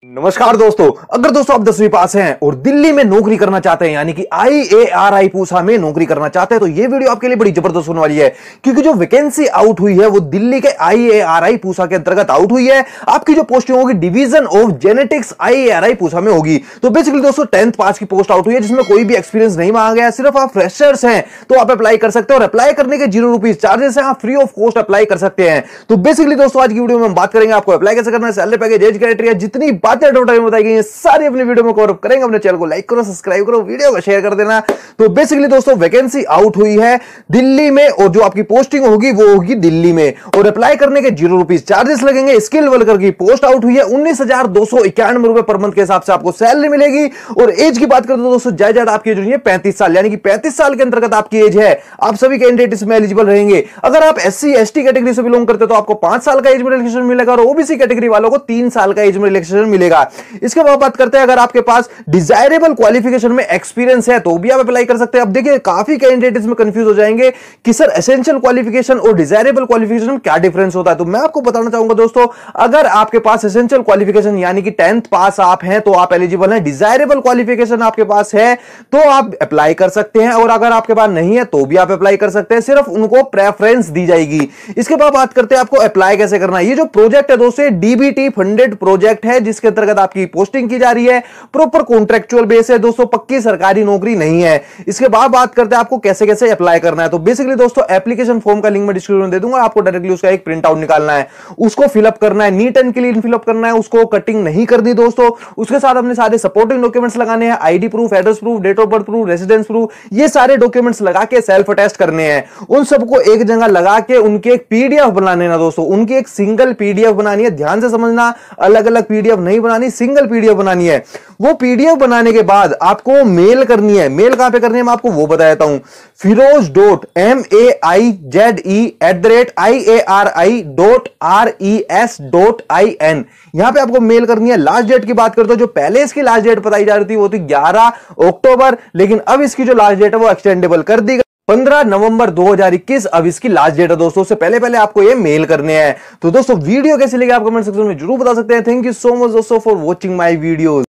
नमस्कार दोस्तों, अगर दोस्तों आप 10वीं पास हैं और दिल्ली में नौकरी करना चाहते हैं यानी कि IARI पूसा में नौकरी करना चाहते हैं तो ये वीडियो आपके लिए बड़ी जबरदस्त होने वाली है। क्योंकि जो वैकेंसी आउट हुई है वो दिल्ली के IARI पूसा के अंतर्गत आउट हुई है। आपकी जो पोस्टिंग होगी division of genetics IARI Pusa में होगी। तो बेसिकली दोस्तों 10th पास की पोस्ट आउट हुई है जिसमें कोई भी एक्सपीरियंस नहीं मांगा गया, सिर्फ आप फ्रेशर्स हैं तो आप अप्लाई कर सकते हो और अप्लाई करने के 0 रुपीज चार्जेस हैं, आप फ्री ऑफ कॉस्ट अप्लाई कर सकते हैं। तो बेसिकली दोस्तों आज की वीडियो में हम बात करेंगे आपको अप्लाई कैसे करना है, सैलरी पैकेज, एज क्राइटेरिया, जितनी बातें टोटल बताई गई सारी अपनी वीडियो में कवर करेंगे। अपने चैनल को लाइक करो, सब्सक्राइब करो, वीडियो को शेयर कर देना। तो बेसिकली दोस्तों वैकेंसी आउट हुई है दिल्ली में और जो आपकी पोस्टिंग होगी वो होगी दिल्ली में और अप्लाई करने के 0 रुपीज चार्जेस लगेंगे। स्किल वर्कर की पोस्ट आउट हुई है, 19,291 रुपए पर मंथ के हिसाब से आपको सैलरी मिलेगी। और एज की बात करते तो दोस्तों ज्यादा आपकी एज है 35 साल, यानी कि 35 साल के अंतर्गत आपकी एज है। आप सभी कैंडिडेट इसमें एलिजिबल रहेंगे। अगर आप SC ST कैटेगरी से बिलोंग करते हो तो आपको 5 साल का एज में रिलैक्सेशन मिलेगा और OBC कैटेगरी वालों को 3 साल का एज में रिलैक्सेशन मिलेगा। इसके बाद बात करते हैं अगर आपके पास डिजायरेबल क्वालिफिकेशन में एक्सपीरियंस है तो भी आप अप्लाई कर सकते हैं। अब देखिए काफी कैंडिडेट इसमें कंफ्यूज हो जाएंगे कि सर एसेंशियल क्वालिफिकेशन और डिजायरेबल क्वालिफिकेशन में क्या डिफरेंस होता है। तो मैं आपको बताना चाहूंगा दोस्तों, अगर आपके पास एसेंशियल क्वालिफिकेशन यानी कि 10th पास आप हैं तो आप एलिजिबल हैं। डिजायरेबल क्वालिफिकेशन आपके पास है तो आप अप्लाई कर सकते हैं और अगर आपके पास नहीं है तो भी आप अप्लाई कर सकते हैं, सिर्फ उनको प्रेफरेंस दी जाएगी। इसके बाद बात करते हैं आपको अप्लाई कैसे करना है। ये जो प्रोजेक्ट है दोस्तों DBT फंडेड प्रोजेक्ट है जिसके अंतर्गत आपकी पोस्टिंग की जा रही है। प्रॉपर कॉन्ट्रेक्चुअल बेस है दोस्तों, पक्की सरकारी नौकरी नहीं है। इसके बाद बात करते हैं आपको कैसे कैसे अप्लाई करना है। तो बेसिकली दोस्तों एप्लीकेशन फॉर्म का लिंक मैं डिस्क्रिप्शन में दे दूंगा, आपको डायरेक्टली उसका एक प्रिंट आउट निकालना है, उसको फिलअप करना है, नीट एंड क्लीन फिलअप करना है, उसको कटिंग नहीं करनी दोस्तों। उसके साथ अपने सारे सपोर्टिंग डॉक्यूमेंट्स लगाने हैं, ID proof, address proof, date of birth proof, residence proof, ये सारे डॉक्यूमेंट्स लगा के सेल्फ अटेस्ट करने हैं। उन सबको एक जगह लगा के उनके एक PDF बनाने ना दोस्तों, उनकी एक सिंगल PDF बनानी है। ध्यान से समझना, अलग अलग PDF नहीं बनानी, सिंगल PDF बनानी है। वो PDF बनाने के बाद आपको मेल करनी है। मेल कहां पे करनी है मैं आपको वो बता देता हूं, firoz.maize@iari.res.in यहां पे आपको मेल करनी है। लास्ट डेट की बात करते हो, जो पहले इसकी लास्ट डेट बताई जा रही थी वो थी 11 अक्टूबर, लेकिन अब इसकी जो लास्ट डेट है वो एक्सटेंडेबल कर दी गई 15 नवंबर 2021 अब इसकी लास्ट डेट है दोस्तों। उससे पहले आपको ये मेल करने हैं। तो दोस्तों वीडियो कैसी लगी आप कमेंट सेक्शन में जरूर बता सकते हैं। थैंक यू सो मच दोस्तों फॉर वॉचिंग माय वीडियोस।